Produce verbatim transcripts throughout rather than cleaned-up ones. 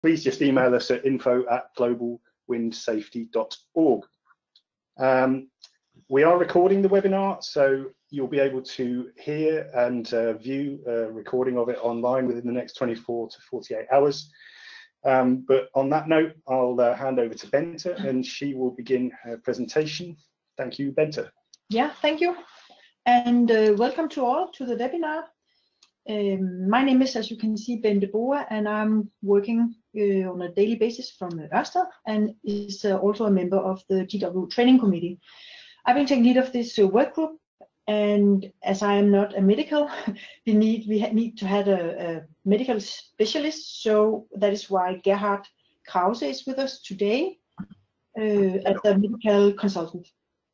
please just email us at info at global wind safety dot org. Um, we are recording the webinar, so you'll be able to hear and uh, view a recording of it online within the next twenty-four to forty-eight hours. Um, but on that note, I'll uh, hand over to Bente and she will begin her presentation. Thank you, Bente. Yeah, thank you. And uh, welcome to all to the webinar. Um, my name is, as you can see, Bente Boa, and I'm working uh, on a daily basis from Ørsted and is uh, also a member of the G W O training committee. I've been taking lead of this uh, work group, and as I am not a medical, we need we need to have a, a medical specialist. So that is why Gerhard Krause is with us today uh, as a medical consultant.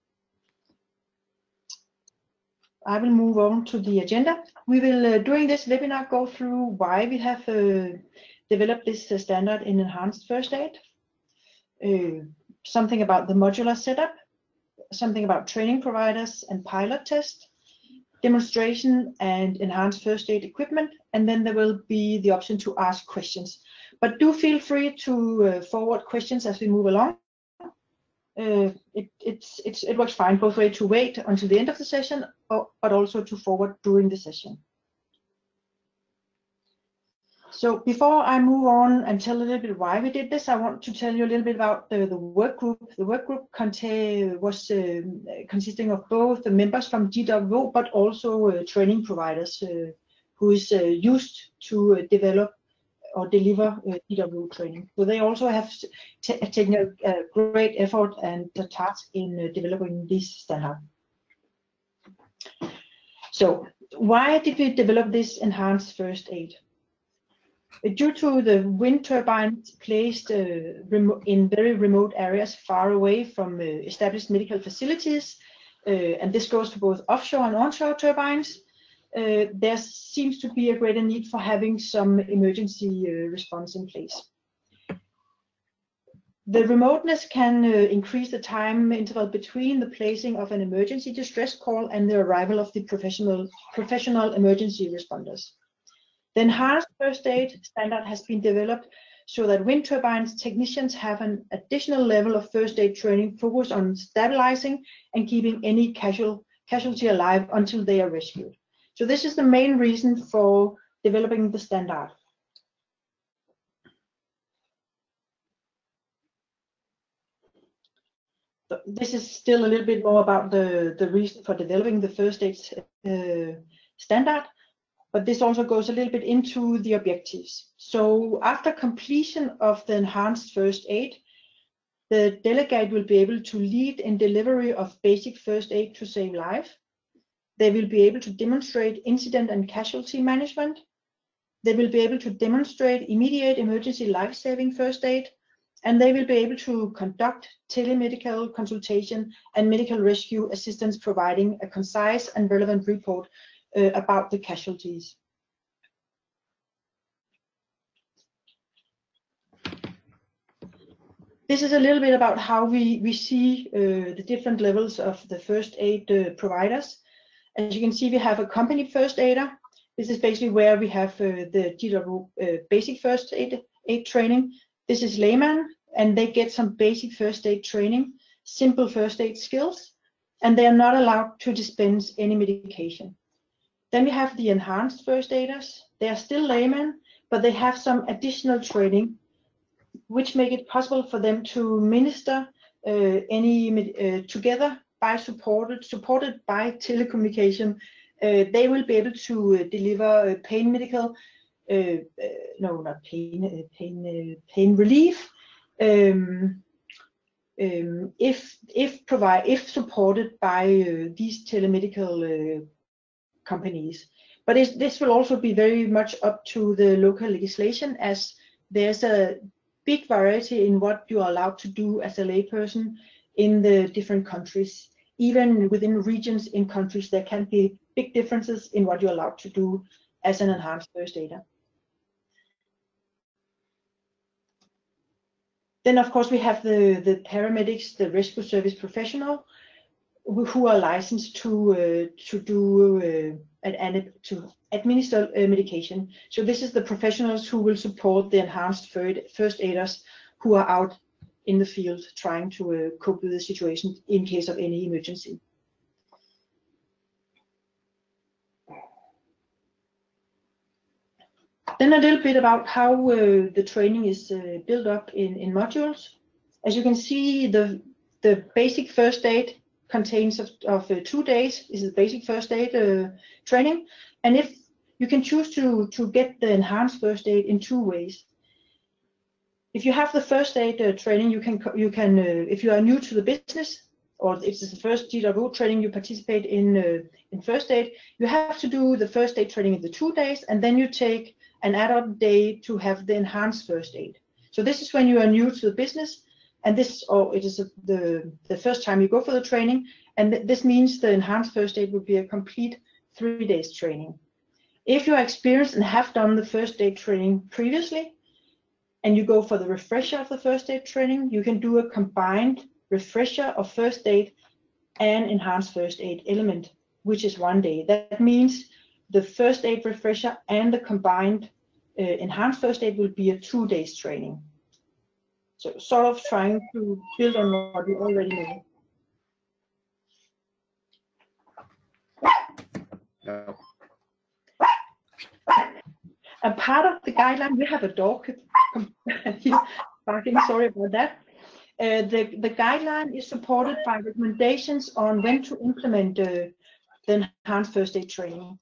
I will move on to the agenda. We will, uh, during this webinar, go through why we have uh, developed this uh, standard in enhanced first aid, uh, something about the modular setup, something about training providers and pilot test, demonstration and enhanced first aid equipment, and then there will be the option to ask questions. But do feel free to uh, forward questions as we move along. Uh, it, it's, it's, it works fine both ways, to wait until the end of the session, or, but also to forward during the session. So before I move on and tell a little bit why we did this, I want to tell you a little bit about the, the work group. The work group contain, was uh, consisting of both the members from G W O, but also uh, training providers uh, who is uh, used to uh, develop or deliver uh, G W O training. So they also have taken a, a great effort and a task in uh, developing this standard. So why did we develop this enhanced first aid? Due to the wind turbines placed uh, in very remote areas far away from uh, established medical facilities, uh, and this goes for both offshore and onshore turbines, uh, there seems to be a greater need for having some emergency uh, response in place. The remoteness can uh, increase the time interval between the placing of an emergency distress call and the arrival of the professional, professional emergency responders. The enhanced first aid standard has been developed so that wind turbines technicians have an additional level of first aid training focused on stabilizing and keeping any casual, casualty alive until they are rescued. So this is the main reason for developing the standard. So this is still a little bit more about the, the reason for developing the first aid uh, standard. But this also goes a little bit into the objectives. So after completion of the enhanced first aid, the delegate will be able to lead in delivery of basic first aid to save life. They will be able to demonstrate incident and casualty management. They will be able to demonstrate immediate emergency life-saving first aid. And they will be able to conduct telemedical consultation and medical rescue assistance, providing a concise and relevant report Uh, about the casualties. This is a little bit about how we, we see uh, the different levels of the first aid uh, providers. As you can see, we have a company first aider. This is basically where we have uh, the G W O uh, basic first aid, aid training. This is layman, and they get some basic first aid training, simple first aid skills, and they are not allowed to dispense any medication. Then we have the enhanced first aiders. They are still laymen, but they have some additional training, which make it possible for them to minister uh, any uh, together by supported supported by telecommunication. Uh, they will be able to uh, deliver uh, pain medical, uh, uh, no, not pain, uh, pain, uh, pain relief. Um, um, if if provide if supported by uh, these telemedical uh, companies. But it's, this will also be very much up to the local legislation, as there's a big variety in what you are allowed to do as a layperson in the different countries. Even within regions in countries, there can be big differences in what you're allowed to do as an enhanced first aider. Then of course we have the, the paramedics, the rescue service professional. who are licensed to uh, to do uh, and, and to administer uh, medication. So this is the professionals who will support the enhanced first aiders who are out in the field trying to uh, cope with the situation in case of any emergency. Then a little bit about how uh, the training is uh, built up in, in modules. As you can see, the the basic first aid contains of, of uh, two days. This is the basic first aid uh, training, and if you can choose to to get the enhanced first aid in two ways. If you have the first aid uh, training, you can you can uh, if you are new to the business, or if it's the first G W O training you participate in uh, in first aid, you have to do the first aid training in the two days, and then you take an add-on day to have the enhanced first aid. So this is when you are new to the business, and this or it is a, the the first time you go for the training, and th this means the enhanced first aid will be a complete three days training. If you are experienced and have done the first aid training previously, and you go for the refresher of the first aid training, you can do a combined refresher of first aid and enhanced first aid element, which is one day. That means the first aid refresher and the combined uh, enhanced first aid will be a two days training. So sort of trying to build on what you already know. No. A part of the guideline, we have a dog here barking, sorry about that. Uh, the, the guideline is supported by recommendations on when to implement uh, the enhanced first aid training.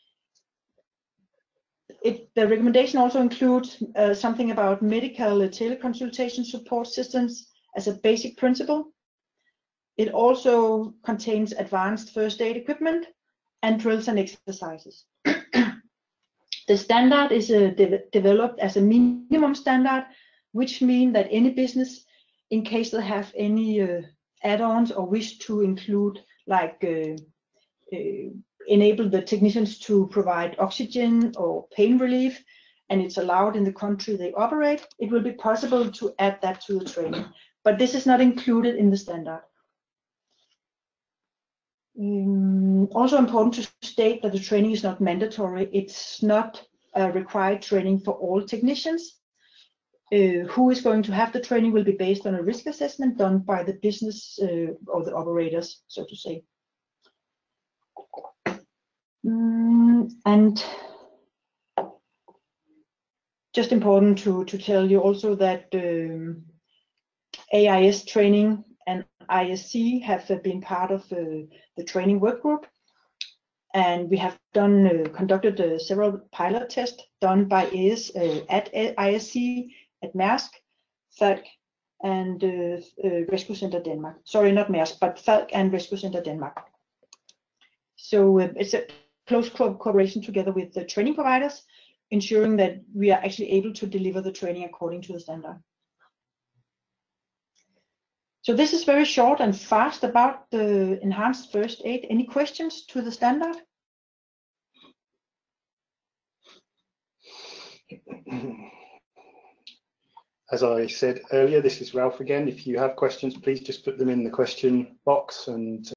It, the recommendation also includes uh, something about medical uh, teleconsultation support systems as a basic principle. It also contains advanced first aid equipment and drills and exercises. The standard is uh, de developed as a minimum standard, which means that any business, in case they have any uh, add-ons or wish to include, like uh, uh, enable the technicians to provide oxygen or pain relief, and it's allowed in the country they operate, it will be possible to add that to the training. But this is not included in the standard. Um, also important to state that the training is not mandatory. It's not a required training for all technicians. Uh, who is going to have the training will be based on a risk assessment done by the business uh, or the operators, so to say. Mm, and just important to, to tell you also that um, A I S training and I S C have uh, been part of uh, the training work group, and we have done uh, conducted uh, several pilot tests done by A S uh, at I S C, at Maersk, Falck, and uh, uh, Rescue Center Denmark. Sorry, not Maersk, but Falck and Rescue Center Denmark. So uh, it's a close co cooperation together with the training providers, ensuring that we are actually able to deliver the training according to the standard. So this is very short and fast about the enhanced first aid. Any questions to the standard? As I said earlier, this is Ralph again. If you have questions, please just put them in the question box, and